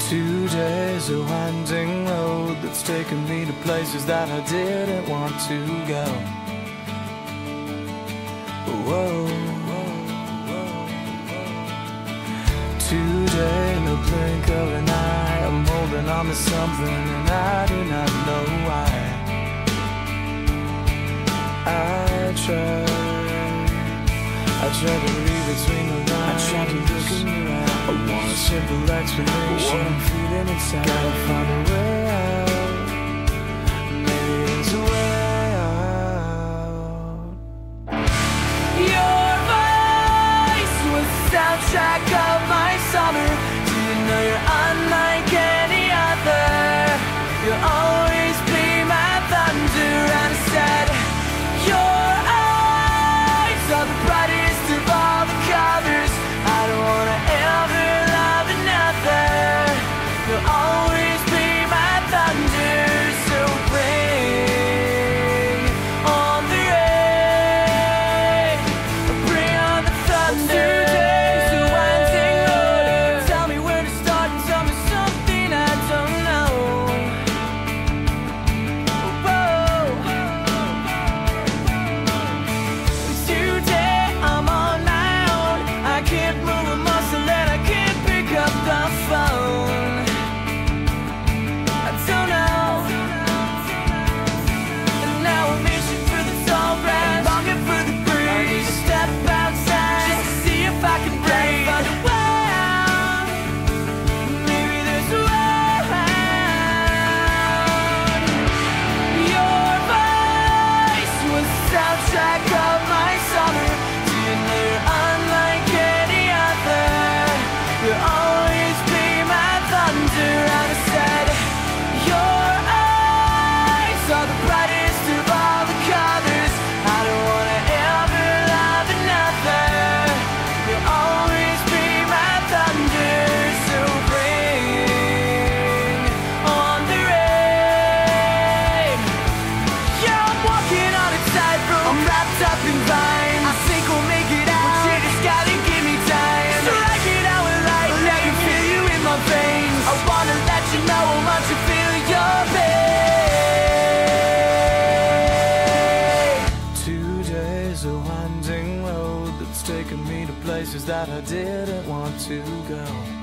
Today's a winding road that's taken me to places that I didn't want to go. Whoa, whoa, whoa. Today, no blink of an eye, I'm holding on to something and I do not know why. I tried to read between the lines, I tried to look in your eyes. I want a simple explanation, what I'm feeling inside. Gotta find a way out, maybe there's a way out. Your voice was the soundtrack of my summer. Do you know you're unlike any other? You'll always be my thunder. And I said, your eyes are the brightest of all the colors. I don't wanna ever love another. You'll always be my thunder. So bring on the rain, bring on the thunder. Today's a winding road. Tell me where to start and tell me something I don't know. Whoa. Today I'm on my own. I can't move a muscle and I can't pick up the phone. I don't know. And now I'm itching for the tall grass, longing for the breeze. I need to step outside just to see if I can breathe. Find a way out. Maybe there's a way out. Your voice was the soundtrack of my summer. Do you know you're unlike any other? You'll always be my thunder. And I said, your eyes are the brightest of all the colors. I don't wanna ever love another. You'll always be my thunder. So bring on the rain. Yeah, I'm walking on a tightrope. I'm wrapped up in vines. I think we'll make it out, but you just gotta give me time. So like it how I like, let me feel you in my veins. I wanna let you know how much I feel your pain. Today's a winding road that's taken me to places that I didn't want to go.